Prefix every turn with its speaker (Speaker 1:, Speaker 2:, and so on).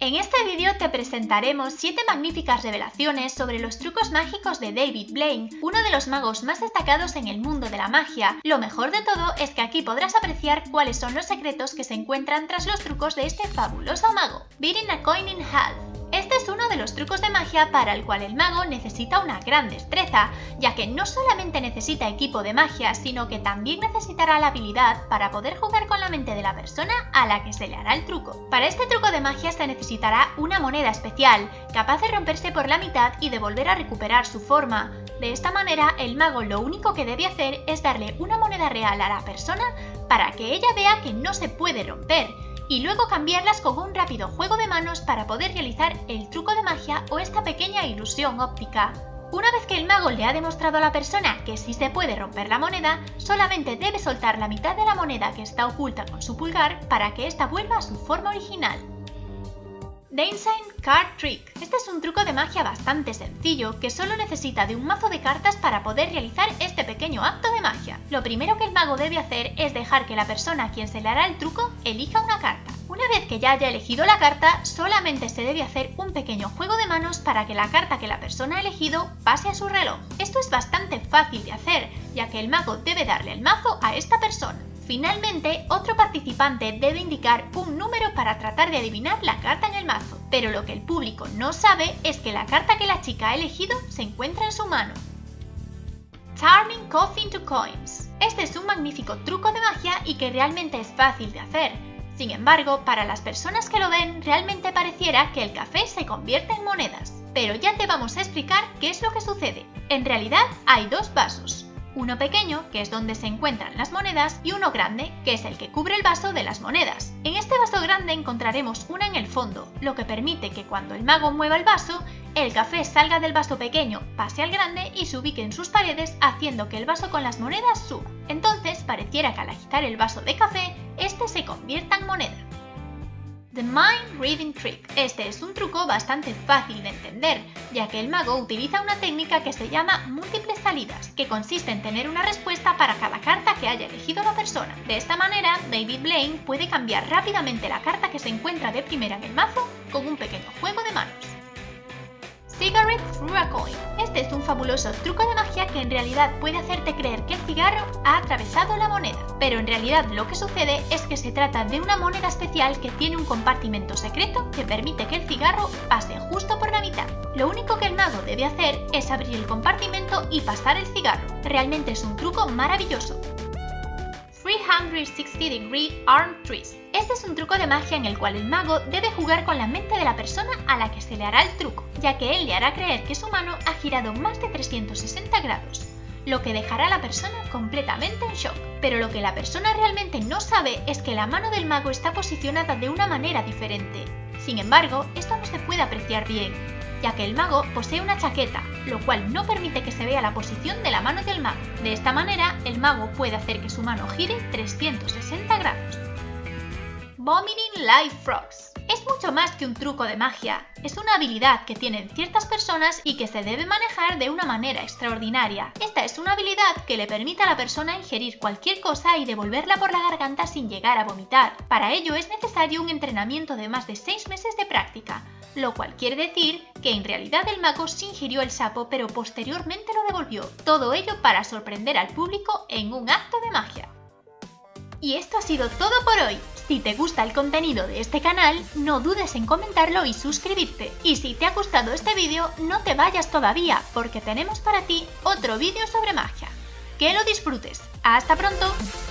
Speaker 1: En este vídeo te presentaremos 7 magníficas revelaciones sobre los trucos mágicos de David Blaine, uno de los magos más destacados en el mundo de la magia. Lo mejor de todo es que aquí podrás apreciar cuáles son los secretos que se encuentran tras los trucos de este fabuloso mago. Beating a coin in half. Este es uno de los trucos de magia para el cual el mago necesita una gran destreza, ya que no solamente necesita equipo de magia, sino que también necesitará la habilidad para poder jugar con la mente de la persona a la que se le hará el truco. Para este truco de magia se necesitará una moneda especial, capaz de romperse por la mitad y de volver a recuperar su forma. De esta manera, el mago lo único que debe hacer es darle una moneda real a la persona para que ella vea que no se puede romper, y luego cambiarlas con un rápido juego de manos para poder realizar el truco de magia o esta pequeña ilusión óptica. Una vez que el mago le ha demostrado a la persona que sí se puede romper la moneda, solamente debe soltar la mitad de la moneda que está oculta con su pulgar para que ésta vuelva a su forma original. Dancing Card Trick. Este es un truco de magia bastante sencillo que solo necesita de un mazo de cartas para poder realizar este pequeño acto de magia. Lo primero que el mago debe hacer es dejar que la persona a quien se le hará el truco elija una carta. Una vez que ya haya elegido la carta, solamente se debe hacer un pequeño juego de manos para que la carta que la persona ha elegido pase a su reloj. Esto es bastante fácil de hacer, ya que el mago debe darle el mazo a esta persona. Finalmente, otro participante debe indicar un número para tratar de adivinar la carta en el mazo, pero lo que el público no sabe es que la carta que la chica ha elegido se encuentra en su mano. Turning Coffee into Coins. Este es un magnífico truco de magia y que realmente es fácil de hacer. Sin embargo, para las personas que lo ven, realmente pareciera que el café se convierte en monedas. Pero ya te vamos a explicar qué es lo que sucede. En realidad, hay dos vasos. Uno pequeño, que es donde se encuentran las monedas, y uno grande, que es el que cubre el vaso de las monedas. En este vaso grande encontraremos una en el fondo, lo que permite que cuando el mago mueva el vaso, el café salga del vaso pequeño, pase al grande y se ubique en sus paredes, haciendo que el vaso con las monedas suba. Entonces pareciera que al agitar el vaso de café, este se convierta en moneda. The Mind Reading Trick. Este es un truco bastante fácil de entender, ya que el mago utiliza una técnica que se llama múltiples salidas, que consiste en tener una respuesta para cada carta que haya elegido la persona. De esta manera, David Blaine puede cambiar rápidamente la carta que se encuentra de primera en el mazo con un pequeño juego de manos. Cigarette Through a Coin. Este es un fabuloso truco de magia que en realidad puede hacerte creer que el cigarro ha atravesado la moneda, pero en realidad lo que sucede es que se trata de una moneda especial que tiene un compartimento secreto que permite que el cigarro pase justo por la mitad. Lo único que el mago debe hacer es abrir el compartimento y pasar el cigarro. Realmente es un truco maravilloso. 360 Degree Arm Twist. Este es un truco de magia en el cual el mago debe jugar con la mente de la persona a la que se le hará el truco, ya que él le hará creer que su mano ha girado más de 360 grados, lo que dejará a la persona completamente en shock. Pero lo que la persona realmente no sabe es que la mano del mago está posicionada de una manera diferente. Sin embargo, esto no se puede apreciar bien, ya que el mago posee una chaqueta, lo cual no permite que se vea la posición de la mano del mago. De esta manera, el mago puede hacer que su mano gire 360 grados. Vomiting Live Frogs. Es mucho más que un truco de magia, es una habilidad que tienen ciertas personas y que se debe manejar de una manera extraordinaria. Esta es una habilidad que le permite a la persona ingerir cualquier cosa y devolverla por la garganta sin llegar a vomitar. Para ello es necesario un entrenamiento de más de 6 meses de práctica, lo cual quiere decir que en realidad el mago sí ingirió el sapo pero posteriormente lo devolvió. Todo ello para sorprender al público en un acto de magia. Y esto ha sido todo por hoy. Si te gusta el contenido de este canal, no dudes en comentarlo y suscribirte. Y si te ha gustado este vídeo, no te vayas todavía, porque tenemos para ti otro vídeo sobre magia. ¡Que lo disfrutes! ¡Hasta pronto!